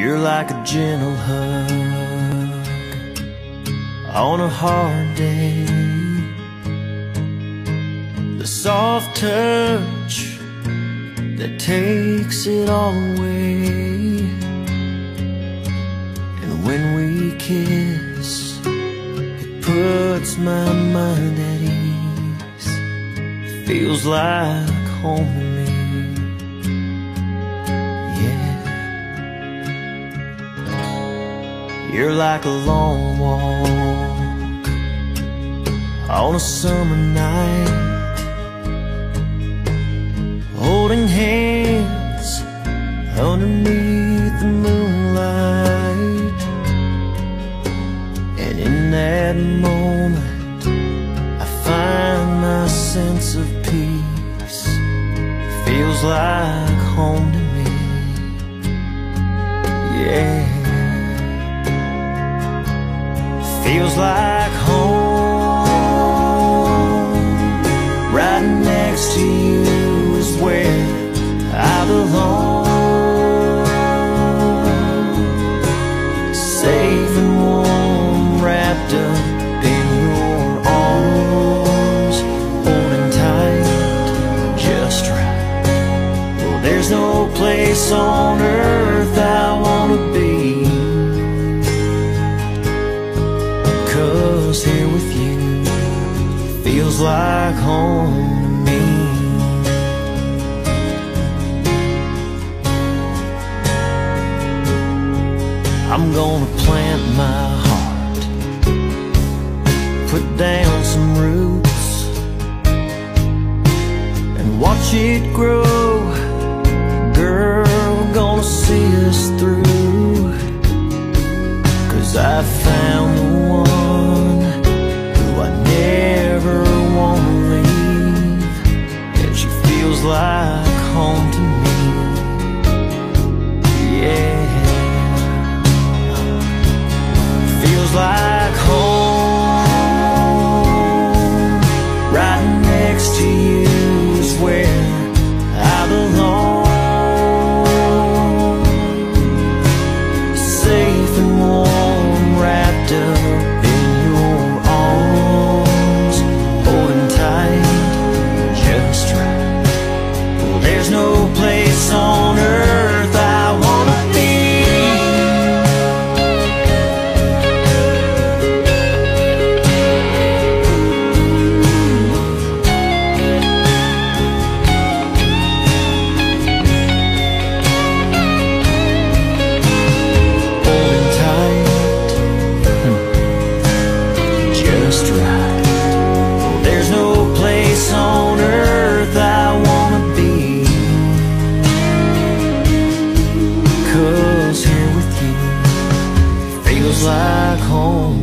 You're like a gentle hug on a hard day, the soft touch that takes it all away. And when we kiss, it puts my mind at ease. Feels like home to me. You're like a long walk on a summer night, holding hands underneath the moonlight. And in that moment I find my sense of peace. Feels like home to me. Yeah, feels like home. Right next to you is where I belong. Safe and warm, wrapped up in your arms, holding tight, just right. Well, there's no place on earth I wanna be, 'cause here with you feels like home to me. I'm gonna plant my heart, put down some roots, and watch it grow. Girl, gonna see us through, 'cause I found the one who I never wanna leave, and she feels like home to me. Yeah, feels like home. Right next to you is where I belong. Safe and warm, wrapped up in your arms, holding tight, just right. Well, there's no place on earth I wanna be, holding tight, just right. Well, there's no place on earth I wanna be, 'cause here with you feels like home.